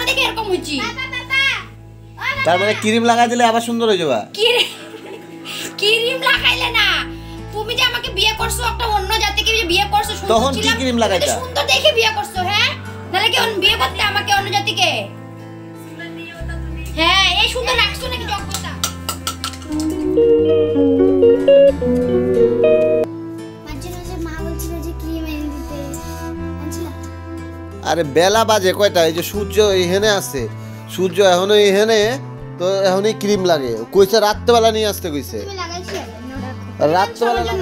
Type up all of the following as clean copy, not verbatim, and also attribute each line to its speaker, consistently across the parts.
Speaker 1: পারো দেখে এরকম হইছি।
Speaker 2: তার মানে ক্রিম লাগাই দিলে আবার সুন্দর হয়ে যাবে।
Speaker 1: ক্রিম লাগাইলে না, তুমি যে আমাকে বিয়ে করছো একটা অন্য জাতিকে বিয়ে করছো,
Speaker 2: তখন কি ক্রিম লাগাইতা?
Speaker 1: সুন্দর দেখে বিয়ে করছো। হ্যাঁ, নালে কি বিয়ে করতে আমাকে অন্য জাতিকে? হ্যাঁ, এই সুন্দর রাখছো নাকি যোগ্যতা?
Speaker 2: আরে বেলা বাজে কয়টা? এই যে সূর্য এখানে আছে, সূর্য এখনো এখানে, তো এখনই ক্রিম লাগে। কইছে রাত্রেবেলা নিয়ে আসতে কইছে। রাত্রেবেলা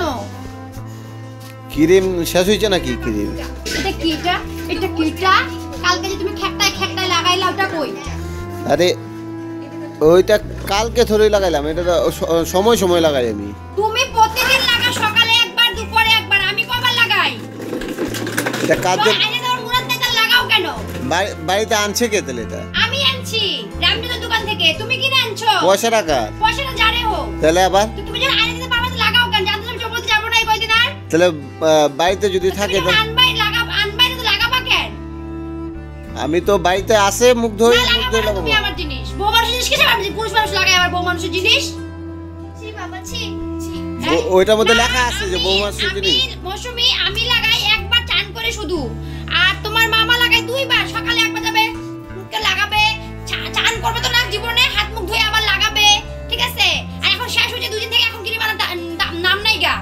Speaker 2: ক্রিম শেষ হইছে নাকি? ক্রিম
Speaker 1: এটা কিটা? এটা কিটা? কালকে যে তুমি খেকটায় লাগাইলা ওটা কই?
Speaker 2: আরে ওইটা কালকে থরেই লাগাইলাম, এটা তো সময় লাগাই আমি।
Speaker 1: তুমি প্রতিদিন লাগা, সকালে একবার দুপুরে একবার, আমি কয়বার লাগাই?
Speaker 2: এটা কাজে
Speaker 1: লাগাও কেন?
Speaker 2: বাড়িতে আনছে কে তাহলে? এটা
Speaker 1: আমি আনছি রামজনের দোকান থেকে। তুমি কিনে আনছো?
Speaker 2: পয়সা টাকা
Speaker 1: পয়সাটা জানে হো
Speaker 2: তাহলে আবার
Speaker 1: তুমি যখন আইনে দিতে পারবে লাগাও কেন? জানতে আমি জবরদস্তি যাব না এই কয়দিন আর।
Speaker 2: তাহলে বাড়িতে যদি থাকে তো
Speaker 1: আনবাই তো লাগাবা কেন?
Speaker 2: আমি তো বাড়িতে আসে মুখ ধরে লাগাবো।
Speaker 1: তুমি আমার জিনিস, বউ মানুষের জিনিস কিসে ভাবছি? পুরুষ মানুষ লাগায় আবার বউ মানুষের জিনিস? ছি বাবা ছি।
Speaker 2: ওইটার মধ্যে লেখা আছে যে বউ মানুষের জিনিস।
Speaker 1: মৌসুমী আমি লাগাই একবার চান করে শুধু, আর তোমার মামা লাগায় দুইবার। সকালে একবার যাবে মুখে লাগাবে, চান করবে তো না জীবনে, হাত মুখ ধুয়ে আবার লাগাবে, ঠিক আছে? আর এখন শেষ হয়েছে দুদিন থেকে, এখন ক্রিম আনার নাম নাই গা।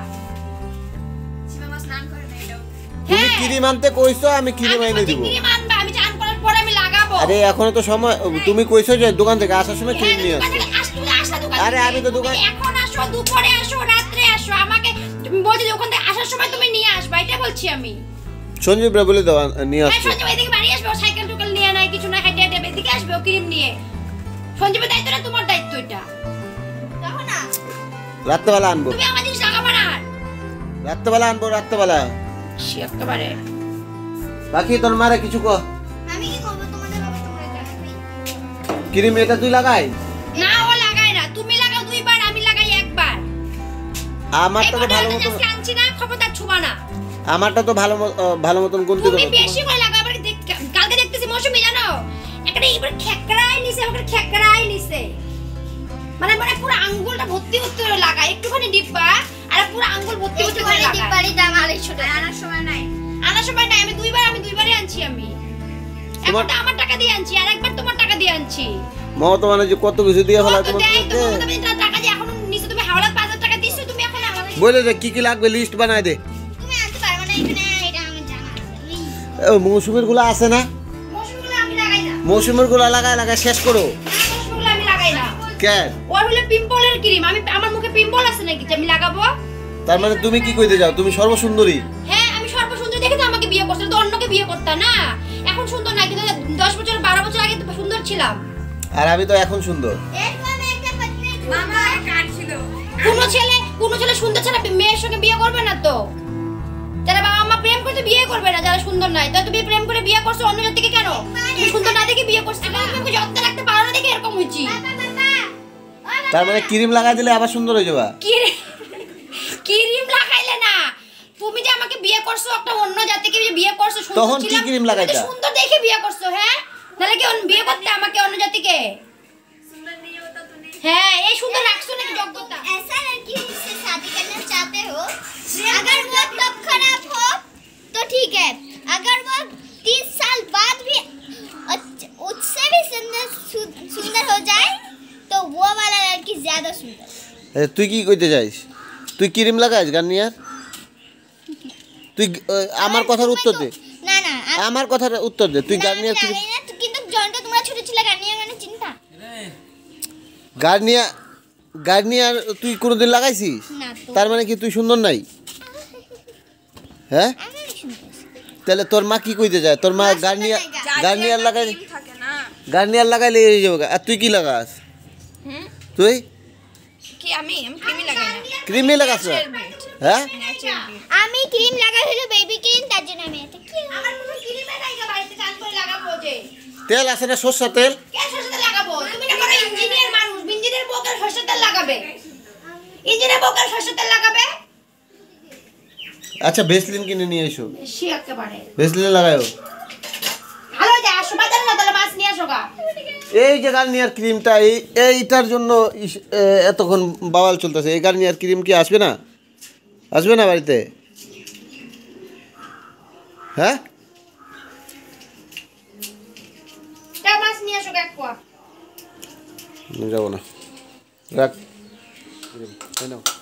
Speaker 2: তুমি ক্রিম আনতে কইছো, আমি ক্রিম এনে দিব।
Speaker 1: ক্রিম আনবা, আমি চান করার পরে আমি লাগাবো।
Speaker 2: আরে এখনো তো সময়। তুমি কইছো যে দোকান থেকে আসার সময় ক্রিম নিয়ে আসো। আরে আমি তো দোকান
Speaker 1: এখন আসো, দুপুরে আসো, রাত্রে আসো, আমাকে তুমি বলছো যে ওখান থেকে আসার সময় তুমি নিয়ে আসবা, এটা বলছি আমি।
Speaker 2: সঞ্জীব রে বলে দাও নিয়ে আসো।
Speaker 1: সঞ্জীব এদিকে বাড়ি আসবে, সাইকেল টুকেল নিয়ে নাই, কিছু না, হেঁটে হেঁটে এদিকে আসবে ও ক্রিম নিয়ে। সঞ্জীবের দায়িত্ব না তোমার দায়িত্ব এটা। দেখো না
Speaker 2: রাত্রেবেলা আনবো।
Speaker 1: তুমি আমার জিনিস লাগাবা না।
Speaker 2: রাত্রেবেলা আনবো, রাত্রেবেলা।
Speaker 1: সে একেবারে
Speaker 2: বাকি তোর মারে কিছু কো।
Speaker 1: আমি কি করব? তোমাদের বাবা তোমরা জানাবে।
Speaker 2: ক্রিম এটা তুই লাগাই
Speaker 1: না, ও লাগায় না। তুমি লাগাও দুইবার, আমি লাগাই একবার।
Speaker 2: আমারটা তো ভালো মতো
Speaker 1: আনছি না, খবরদার ছুবা না।
Speaker 2: আমারটা তো ভালো মতন গুনতে
Speaker 1: তুমি বেশি করে লাগাবার। কালকে দেখতেছি মৌসুমী জানো একটা এইবার খেকড়াই নিছে, ওকে খেকড়াই নিছে, মানে পুরো আঙ্গুলটা ভর্তি ভর্তি করে লাগা, একটুখানি ডিব্বা আর পুরো আঙ্গুল ভর্তি ভর্তি করে লাগা। ডিব্বারই দাম 250 টাকা। আনার সময় নাই আমি দুইবারই আনছি। আমি একটা আমার টাকা দিয়ে আনছি, আর একবার তোমার টাকা দিয়ে আনছি।
Speaker 2: মত মানে যে কত কিছু দিয়ে ফেলা তোমার
Speaker 1: টাকা যে এখন নিছো তুমি, হাওলাত 5000 টাকা দিছো তুমি, এখন আমাকে
Speaker 2: বলে দে কি কি লাগবে, লিস্ট বানাই দে।
Speaker 1: তুমি আনতে পারবে না এখানে, এটা আমি জানা আছে।
Speaker 2: ও মৌসুমীর গুলো আছে না?
Speaker 1: মৌসুমীগুলো আমি লাগাই না।
Speaker 2: মৌসুমীর গুলো লাগাই শেষ করো।
Speaker 1: মৌসুমীগুলো আমি লাগাই না।
Speaker 2: কেন?
Speaker 1: ওর হলো পিম্পলের ক্রিম, আমার মুখে পিম্পল আছে নাকি যে আমি লাগাবো?
Speaker 2: তার মানে তুমি কি কইতে যাও? তুমি সর্বসুন্দরী?
Speaker 1: হ্যাঁ, আমি সর্বসুন্দরী দেখে তো আমাকে বিয়ে করতে, তো অন্যকে বিয়ে করতে না। এখন সুন্দর না, কিন্তু 10 বছর 12 বছর আগে তো সুন্দর ছিলাম।
Speaker 2: আর আমি তো এখন সুন্দর।
Speaker 1: মামা কাট ছিল। কোন ছেলে সুন্দর ছাড়া মেয়ের সঙ্গে বিয়ে করবে না তো। যারা বাবা মা প্রেম করতে বিয়ে করবে না, যারা সুন্দর নাই। তো তুমি প্রেম করে বিয়ে করছো অন্য জাতিকে কেন? তুমি সুন্দর না দেখে বিয়ে করছো, তুমি যত্ন রাখতে পারো না দেখে এরকম হইছি।
Speaker 2: তার মানে ক্রিম লাগাই দিলে আবার সুন্দর হয়ে যাবে।
Speaker 1: ক্রিম লাগাইলে না, তুমি যে আমাকে বিয়ে করছো একটা অন্য জাতিকে বিয়ে করছো,
Speaker 2: তখন কি ক্রিম লাগাইতা?
Speaker 1: সুন্দর দেখে বিয়ে করছো। হ্যাঁ, নালে কি বিয়ে করতে আমাকে অন্য জাতিকে? হ্যাঁ, এই সুন্দর রাখছো নাকি যোগ্যতা?
Speaker 3: ऐसा लड़की जिससे शादी करना चाहते हो, अगर वो तब खराब हो तो ठीक है, अगर वो 30 साल बाद भी उससे भी सुंदर हो जाए तो वो वाला लड़की ज्यादा सुंदर।
Speaker 2: তুই কি কইতে চাইস? তুই ক্রিম লাগাইস গার্নিয়ার? তুই আমার কথার উত্তর দে।
Speaker 3: না না,
Speaker 2: আমার কথার উত্তর দে। তুই গার্নিয়ার ক্রিম
Speaker 3: কিন্তু জনটা তোমরা ছোট ছিল, গার্নিয়ার মানে চিন্তা।
Speaker 2: গার্নিয়ার তুই কোনোদিন লাগাইছিস? তার মানে কি তুই সুন্দর নাই? হ্যাঁ, তাহলে তোর মা কি কইতে যায়? তোর মা গার্নিয়ার লাগাইলে এই যাবে। আর তুই কি লাগাস? তুই
Speaker 1: কি? আমি ক্রিমই লাগাই না।
Speaker 2: ক্রিমই লাগাস? হ্যাঁ,
Speaker 3: আমি ক্রিম লাগাই হলো বেবি ক্রিম, তার জন্য আমি এটা কি
Speaker 1: আমার কোনো ক্রিমে নাই গা, বাড়িতে চান করে লাগাবো যে।
Speaker 2: তেল আছে না সরষের তেল?
Speaker 1: কে সরষের তেল লাগাবো? তুমি না বড় ইঞ্জিনিয়ার মানুষ, ইঞ্জিনিয়ার বউকে সরষের তেল লাগাবে? ইঞ্জিনিয়ার বউকে সরষের তেল লাগাবে?
Speaker 2: আচ্ছা ভেসলিন কিনে নিয়ে এসো।
Speaker 1: সে একেবারে
Speaker 2: ভেসলিন লাগাও।
Speaker 1: ভালো যা, আসো বাজারে না, তাহলে মাছ নিয়ে আসো গা।
Speaker 2: এই যে গার্নিয়ার ক্রিমটা এইটার জন্য এতক্ষণ বাওয়াল চলতেছে। এই গার্নিয়ার ক্রিম কি আসবে না? আসবে না বাড়িতে? হ্যাঁ
Speaker 1: মাছ নিয়ে আসো এক পোয়া।
Speaker 2: যাবো না, রাখ।